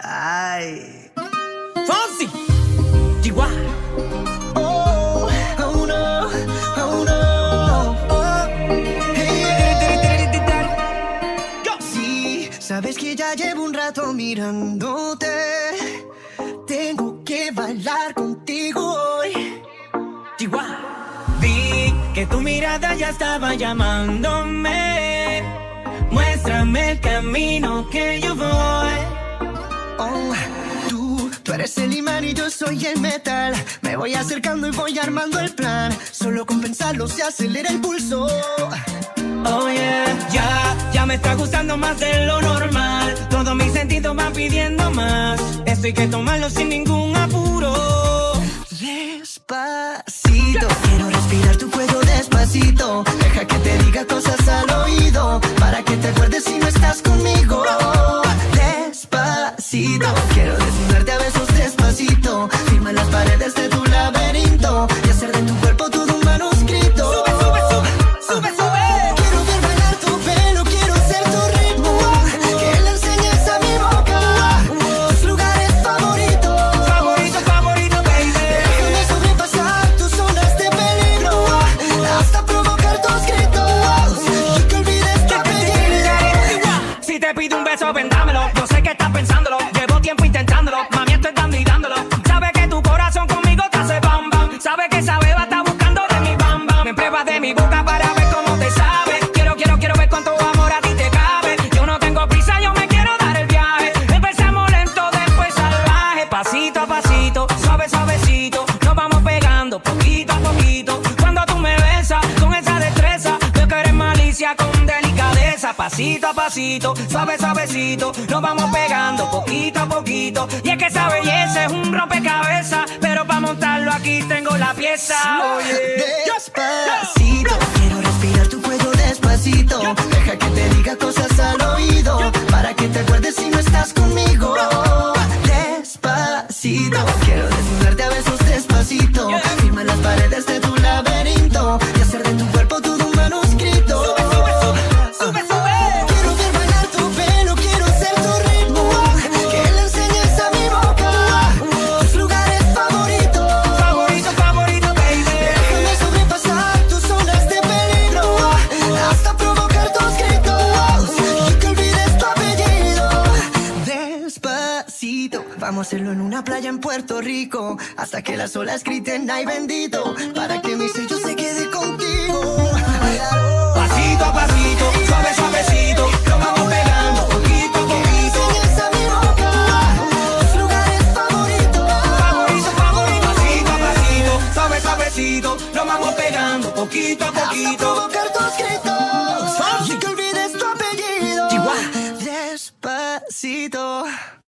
Ay. Fonsi, Chihuahua. Oh, oh no, oh no. Oh. Sí, sabes que ya llevo un rato mirándote. Tengo que bailar contigo hoy. Chihuahua. Vi que tu mirada ya estaba llamándome. Muéstrame el camino que yo voy. Oh, tú eres el imán y yo soy el metal. Me voy acercando y voy armando el plan. Solo con pensarlo se acelera el pulso. Oh yeah, ya me está gustando más de lo normal. Todos mis sentidos van pidiendo más. Esto hay que tomarlo sin ningún apuro. Despacito, quiero respirar tu cuello despacito. Deja que te diga cosas al oído, para que te acuerdes si no estás conmigo. Despacito, quiero desnudarte a besos despacito. Firma las paredes de tu laberinto y hacer de tu cuerpo todo un manuscrito. Sube, sube, sube, sube, sube. Quiero ver bailar tu pelo, quiero ser tu ritmo. Que le enseñes a mi boca tus lugares favoritos. Favorito, favorito, baby. Déjame sobrepasar tus zonas de peligro, hasta provocar tus gritos y que olvides tu apellido. Si te pido un beso, ven, dámelo. Yo sé que estás pensándolo, llevo tiempo intentándolo. Mami, estoy dando y dándolo. Sabe que tu corazón conmigo te hace bam bam. Sabe que esa beba está buscando de mi bam bam. Me pruebas de mi boca para ver cómo te sabe. Quiero ver cuánto amor a ti te cabe. Yo no tengo prisa, yo me quiero dar el viaje. Empezamos lento, después salvaje. Pasito a pasito, suave, suavecito. Nos vamos pegando poquito a poquito. Cuando tú me besas con esa destreza, veo que eres malicia con delicadeza. Pasito a pasito, suave, suavecito. Nos vamos pegando poquito a poquito. Y es que esa belleza es un rompecabezas, pero para montarlo aquí tengo la pieza. Oye, Despacito, quiero respirar tu cuello despacito. Deja que te diga cosas al oído, para que te acuerdes si no estás conmigo. Despacito, quiero desnudarte a besos despacito. Firma las paredes de tu laberinto y hacer de tu cuerpo todo un manuscrito. sube, sube. Quiero ver bailar tu pelo, quiero ser tu ritmo. Que le enseñes a mi boca tus lugares favoritos. Favorito, favorito, baby. Déjame sobrepasar tus zonas de peligro, hasta provocar tus gritos y que olvides tu apellido. Despacito, vamos a hacerlo en una playa en Puerto Rico, hasta que las olas griten ay bendito, para que mi sello se quede contigo. Pasito a pasito, suave, suavecito. Nos vamos pegando poquito a Que poquito. enseñes a mi boca tus lugares favoritos. Favorito, favorito, pasito a pasito, suave, suavecito. Nos vamos pegando poquito a Hasta poquito. provocar tus gritos y que olvides tu apellido. Chihuahua. Despacito.